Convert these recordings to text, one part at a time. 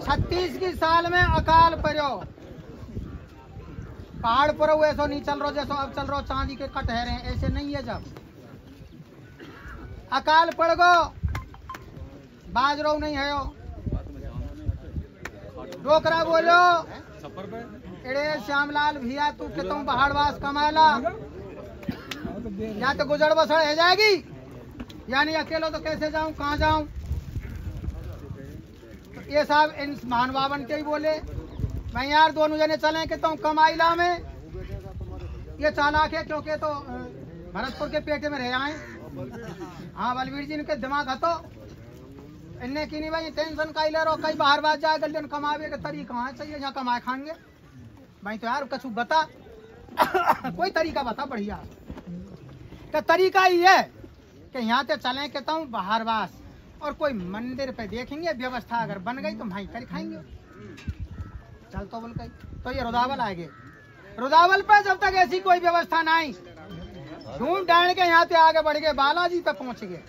36 की साल में अकाल पड़ो, पहाड़ पर ऐसो नहीं चल रहा जैसो अब चल रहा चांदी के कटहरे, ऐसे नहीं है। जब अकाल पड़ गो बाज रो नहीं है, डोकरा बोलो अरे श्यामलाल भैया तू के तुम पहाड़वास कमाला, या तो गुजर बसड़ है जाएगी, यानी अकेलो तो कैसे जाऊं, कहाँ जाऊं। तो ये साहब इन महानुभावन के ही बोले भाई यार दोनों जने चले कि तुम कमाईला में। ये चालाक है क्योंकि तो भरतपुर के पेटे में रह आए। हाँ बलवीर जी इनके दिमाग हतो इनने की नहीं भाई टेंशन का ले रहो, कई बाहर बात जाए गलियन कमावे का तरीका कहाँ चाहिए, यहाँ कमाए खाएंगे भाई। तो यार कछु बता कोई तरीका बता बढ़िया का तरीका ही है कि यहाँ से चलें कि तुम बाहरवास और कोई मंदिर पे देखेंगे, व्यवस्था अगर बन गई तो भाई कर खाएंगे। चल तो बोल गई तो ये रुदावल आएंगे, रुदावल पे जब तक ऐसी कोई व्यवस्था नहीं, ढूंढ ढांड के यहाँ से आगे बढ़ गए, बालाजी पे पहुंच गए।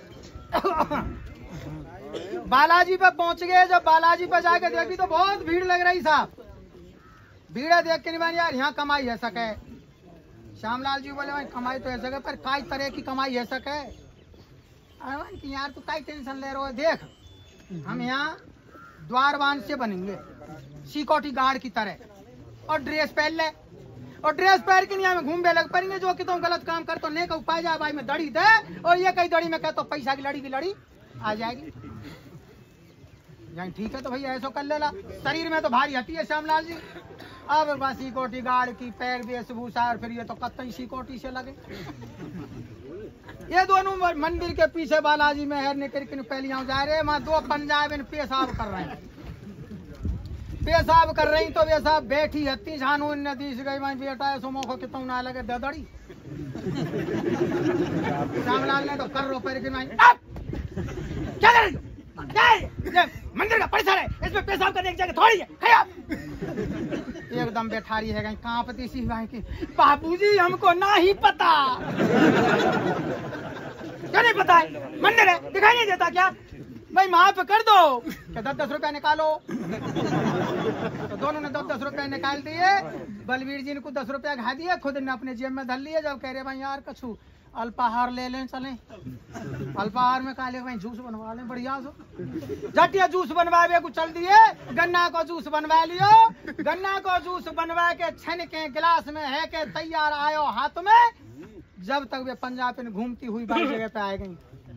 बालाजी पे पहुंच गए, जब बालाजी पे जाके देखी तो बहुत भीड़ लग रही साहब। भीड़ देख के नहीं यार यहाँ कमाई है सके। श्यामलाल जी बोले भाई कमाई तो है सके, पर कई तरह की कमाई है सके। कि यार तू कई टेंशन ले रहे हो, देख हम यहाँ द्वारवान से बनेंगे सिक्योरिटी गार्ड की तरह, और ड्रेस पहन ले, और ड्रेस पहन के यहाँ में घूमने लग पड़ेंगे। जो कि तुम गलत काम कर तो नहीं का उपाय जा भाई में दड़ी दे, और ये कई दड़ी में कह तो पैसा की लड़ी आ जाएगी। ठीक है तो भैया ऐसा कर लेला, शरीर में तो भारी हटी है श्यामलाल जी। अब बस सिक्योरिटी गार्ड की पैर वेशभूषा, और फिर ये तो कतई सिक्योरिटी से लगे। ये दोनों मंदिर के पीछे बालाजी में है निकल के पहले यहाँ जा रहे, वहाँ दो पंजाब इन पेशाब कर रहे हैं, पेशाब कर रही। तो वे साहब बैठी हत्ती झानू नदी से गई, बेटा ऐसो मौको कि तुम ना लगे दड़ी। श्यामलाल ने तो कर रो पैर की क्या कर मंदिर का परिसर है, इसमें पेशाब करने की जगह थोड़ी है, एकदम बैठारी है कांपती सी भाई की। बाबूजी हमको ना ही पता। क्या नहीं पता है, मंदिर है दिखाई नहीं देता क्या भाई, माफ कर दो क्या 10-10 रुपया निकालो। तो दोनों ने 10-10 रुपया निकाल दिए, बलवीर जी ने को 10 रुपया खा दिए, खुद ने अपने जेब में धर लिए। जब कह रहे भाई यार कछु अल्पाहार ले लें, चलें अल्पाहार में कहा ले भाई जूस बनवा लें बढ़िया सो, झटिया जूस बनवावे को चल दिए। गन्ना को जूस बनवा लियो, गन्ना को जूस बनवा के छन के गिलास में है के तैयार आयो हाथ में। जब तक वे पंजाब में घूमती हुई बाई जगह पे आ गई,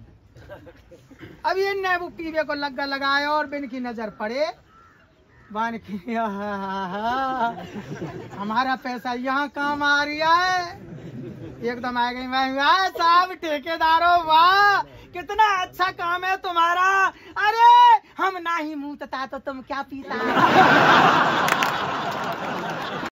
अभी इनने वो पीवे को लगाया और बिन की नजर पड़े बन की हमारा पैसा यहाँ काम आ रहा है। एकदम आ गई वाह साहब ठेकेदारों, वाह कितना अच्छा काम है तुम्हारा। अरे हम ना ही मुँह तो तुम क्या पीता।